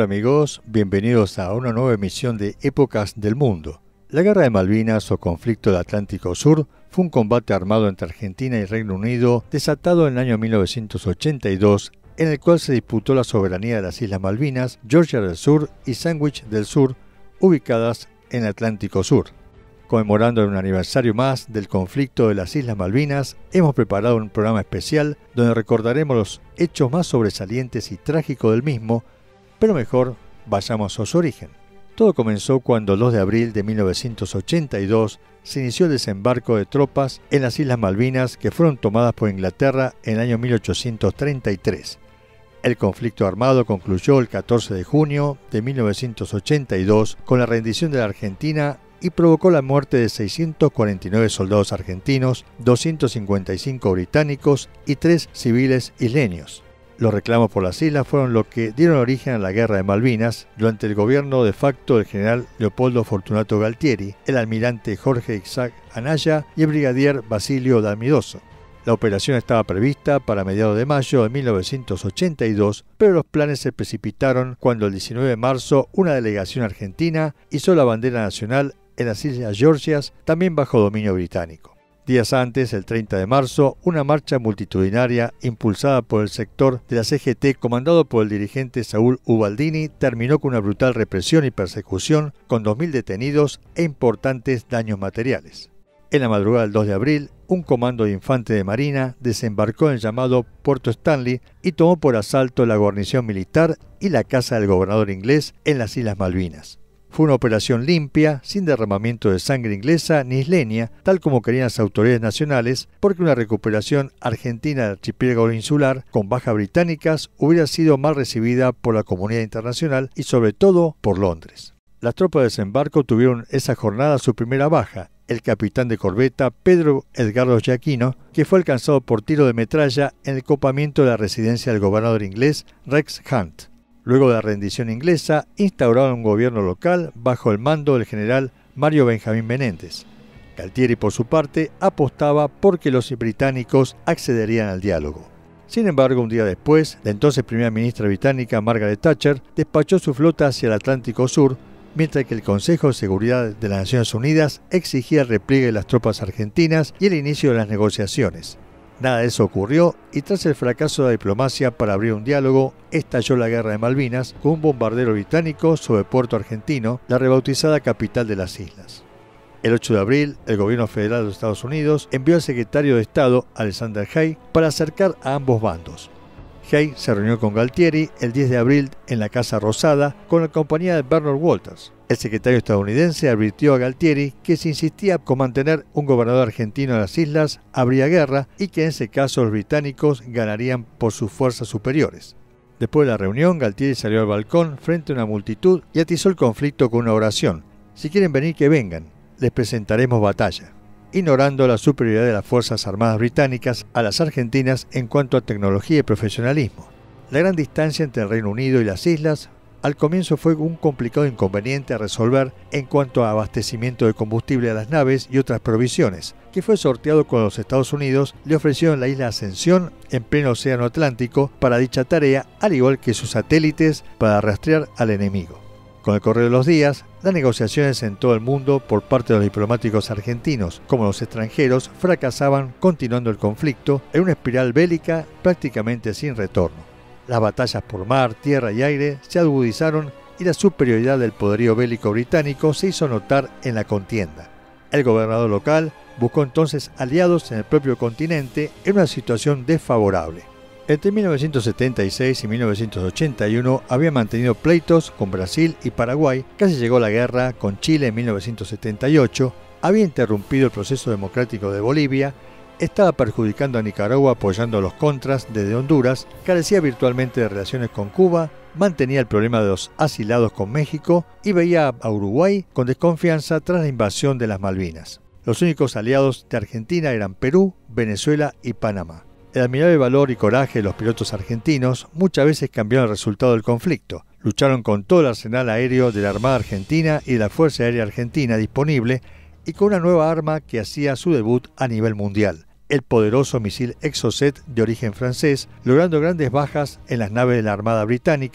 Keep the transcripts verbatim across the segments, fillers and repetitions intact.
Hola amigos, bienvenidos a una nueva emisión de Épocas del Mundo. La Guerra de Malvinas o Conflicto del Atlántico Sur fue un combate armado entre Argentina y Reino Unido desatado en el año mil novecientos ochenta y dos, en el cual se disputó la soberanía de las Islas Malvinas, Georgia del Sur y Sandwich del Sur, ubicadas en el Atlántico Sur. Conmemorando un aniversario más del conflicto de las Islas Malvinas, hemos preparado un programa especial donde recordaremos los hechos más sobresalientes y trágicos del mismo, pero mejor vayamos a su origen. Todo comenzó cuando el dos de abril de mil novecientos ochenta y dos se inició el desembarco de tropas en las Islas Malvinas que fueron tomadas por Inglaterra en el año mil ochocientos treinta y tres. El conflicto armado concluyó el catorce de junio de mil novecientos ochenta y dos con la rendición de la Argentina y provocó la muerte de seiscientos cuarenta y nueve soldados argentinos, doscientos cincuenta y cinco británicos y tres civiles isleños. Los reclamos por las islas fueron lo que dieron origen a la Guerra de Malvinas durante el gobierno de facto del general Leopoldo Fortunato Galtieri, el almirante Jorge Isaac Anaya y el brigadier Basilio Damidoso. La operación estaba prevista para mediados de mayo de mil novecientos ochenta y dos, pero los planes se precipitaron cuando el diecinueve de marzo una delegación argentina izó la bandera nacional en las Islas Georgias, también bajo dominio británico. Días antes, el treinta de marzo, una marcha multitudinaria impulsada por el sector de la C G T comandado por el dirigente Saúl Ubaldini terminó con una brutal represión y persecución con dos mil detenidos e importantes daños materiales. En la madrugada del dos de abril, un comando de infantes de marina desembarcó en el llamado Puerto Stanley y tomó por asalto la guarnición militar y la casa del gobernador inglés en las Islas Malvinas. Fue una operación limpia, sin derramamiento de sangre inglesa ni isleña, tal como querían las autoridades nacionales, porque una recuperación argentina del archipiélago insular, con bajas británicas, hubiera sido mal recibida por la comunidad internacional y sobre todo por Londres. Las tropas de desembarco tuvieron esa jornada su primera baja, el capitán de corbeta Pedro Edgardo Giacchino, que fue alcanzado por tiro de metralla en el copamiento de la residencia del gobernador inglés Rex Hunt. Luego de la rendición inglesa, instauraron un gobierno local bajo el mando del general Mario Benjamín Menéndez. Galtieri, por su parte, apostaba porque los británicos accederían al diálogo. Sin embargo, un día después, la entonces primera ministra británica Margaret Thatcher despachó su flota hacia el Atlántico Sur, mientras que el Consejo de Seguridad de las Naciones Unidas exigía el repliegue de las tropas argentinas y el inicio de las negociaciones. Nada de eso ocurrió y tras el fracaso de la diplomacia para abrir un diálogo, estalló la Guerra de Malvinas con un bombardero británico sobre Puerto Argentino, la rebautizada capital de las islas. El ocho de abril, el gobierno federal de los Estados Unidos envió al secretario de Estado, Alexander Haig, para acercar a ambos bandos. Haig se reunió con Galtieri el diez de abril en la Casa Rosada con la compañía de Bernard Walters. El secretario estadounidense advirtió a Galtieri que si insistía con mantener un gobernador argentino en las islas, habría guerra y que en ese caso los británicos ganarían por sus fuerzas superiores. Después de la reunión, Galtieri salió al balcón frente a una multitud y atizó el conflicto con una oración. Si quieren venir, que vengan, les presentaremos batalla, ignorando la superioridad de las Fuerzas Armadas británicas a las argentinas en cuanto a tecnología y profesionalismo. La gran distancia entre el Reino Unido y las islas al comienzo fue un complicado inconveniente a resolver en cuanto a abastecimiento de combustible a las naves y otras provisiones, que fue sorteado cuando los Estados Unidos le ofrecieron la isla Ascensión en pleno océano Atlántico para dicha tarea, al igual que sus satélites para rastrear al enemigo. Con el correr de los días, las negociaciones en todo el mundo por parte de los diplomáticos argentinos como los extranjeros fracasaban, continuando el conflicto en una espiral bélica prácticamente sin retorno. Las batallas por mar, tierra y aire se agudizaron y la superioridad del poderío bélico británico se hizo notar en la contienda. El gobernador local buscó entonces aliados en el propio continente en una situación desfavorable. Entre mil novecientos setenta y seis y mil novecientos ochenta y uno había mantenido pleitos con Brasil y Paraguay, casi llegó la guerra con Chile en mil novecientos setenta y ocho, había interrumpido el proceso democrático de Bolivia, estaba perjudicando a Nicaragua apoyando a los contras desde Honduras, carecía virtualmente de relaciones con Cuba, mantenía el problema de los asilados con México y veía a Uruguay con desconfianza tras la invasión de las Malvinas. Los únicos aliados de Argentina eran Perú, Venezuela y Panamá. El admirable valor y coraje de los pilotos argentinos muchas veces cambiaron el resultado del conflicto. Lucharon con todo el arsenal aéreo de la Armada Argentina y de la Fuerza Aérea Argentina disponible y con una nueva arma que hacía su debut a nivel mundial, el poderoso misil Exocet de origen francés, logrando grandes bajas en las naves de la Armada Británica,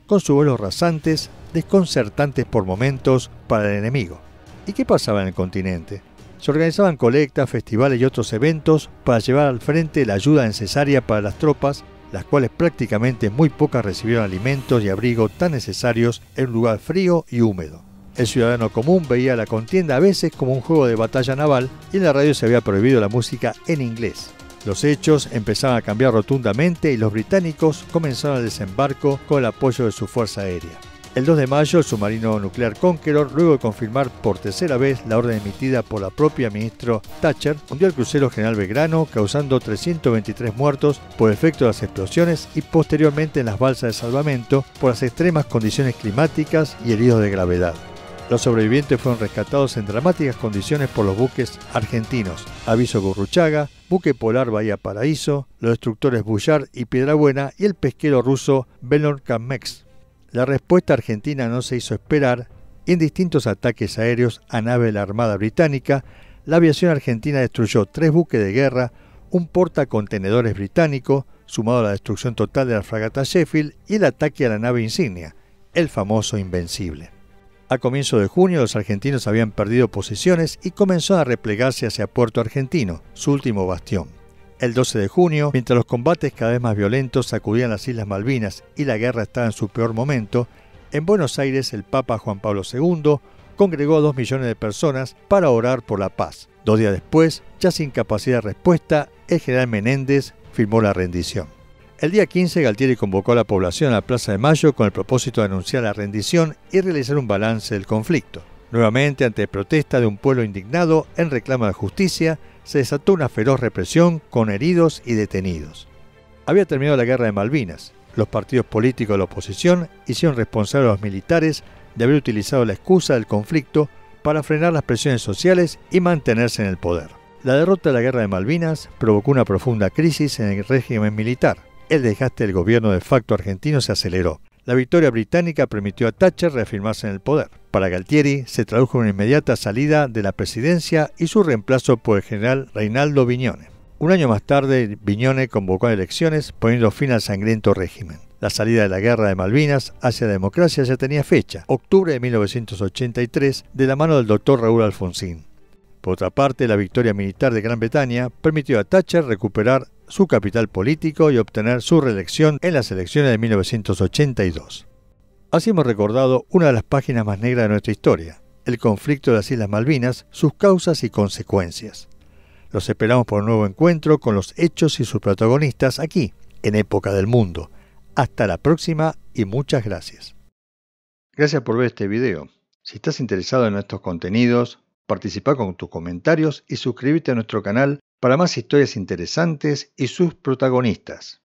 con sus vuelos rasantes, desconcertantes por momentos para el enemigo. ¿Y qué pasaba en el continente? Se organizaban colectas, festivales y otros eventos para llevar al frente la ayuda necesaria para las tropas, las cuales prácticamente muy pocas recibieron alimentos y abrigo tan necesarios en un lugar frío y húmedo. El ciudadano común veía la contienda a veces como un juego de batalla naval y en la radio se había prohibido la música en inglés. Los hechos empezaban a cambiar rotundamente y los británicos comenzaron el desembarco con el apoyo de su fuerza aérea. El dos de mayo, el submarino nuclear Conqueror, luego de confirmar por tercera vez la orden emitida por la propia ministra Thatcher, hundió el crucero General Belgrano, causando trescientos veintitrés muertos por efecto de las explosiones y posteriormente en las balsas de salvamento por las extremas condiciones climáticas y heridos de gravedad. Los sobrevivientes fueron rescatados en dramáticas condiciones por los buques argentinos Aviso Gurruchaga, buque polar Bahía Paraíso, los destructores Bullard y Piedrabuena y el pesquero ruso Belorkhansk. La respuesta argentina no se hizo esperar y en distintos ataques aéreos a naves de la Armada Británica, la aviación argentina destruyó tres buques de guerra, un portacontenedores británico, sumado a la destrucción total de la fragata Sheffield y el ataque a la nave insignia, el famoso Invencible. A comienzos de junio los argentinos habían perdido posiciones y comenzaron a replegarse hacia Puerto Argentino, su último bastión. El doce de junio, mientras los combates cada vez más violentos sacudían las Islas Malvinas y la guerra estaba en su peor momento, en Buenos Aires el Papa Juan Pablo segundo congregó a dos millones de personas para orar por la paz. Dos días después, ya sin capacidad de respuesta, el general Menéndez firmó la rendición. El día quince, Galtieri convocó a la población a la Plaza de Mayo con el propósito de anunciar la rendición y realizar un balance del conflicto. Nuevamente, ante protesta de un pueblo indignado en reclamo de justicia, se desató una feroz represión con heridos y detenidos. Había terminado la guerra de Malvinas. Los partidos políticos de la oposición hicieron responsable a los militares de haber utilizado la excusa del conflicto para frenar las presiones sociales y mantenerse en el poder. La derrota de la guerra de Malvinas provocó una profunda crisis en el régimen militar. El desgaste del gobierno de facto argentino se aceleró. La victoria británica permitió a Thatcher reafirmarse en el poder. Para Galtieri se tradujo en una inmediata salida de la presidencia y su reemplazo por el general Reinaldo Viñone. Un año más tarde, Viñone convocó a elecciones poniendo fin al sangriento régimen. La salida de la guerra de Malvinas hacia la democracia ya tenía fecha, octubre de mil novecientos ochenta y tres, de la mano del doctor Raúl Alfonsín. Por otra parte, la victoria militar de Gran Bretaña permitió a Thatcher recuperar su capital político y obtener su reelección en las elecciones de mil novecientos ochenta y dos. Así hemos recordado una de las páginas más negras de nuestra historia, el conflicto de las Islas Malvinas, sus causas y consecuencias. Los esperamos por un nuevo encuentro con los hechos y sus protagonistas aquí, en Época del Mundo. Hasta la próxima y muchas gracias. Gracias por ver este video. Si estás interesado en nuestros contenidos, participa con tus comentarios y suscríbete a nuestro canal para más historias interesantes y sus protagonistas.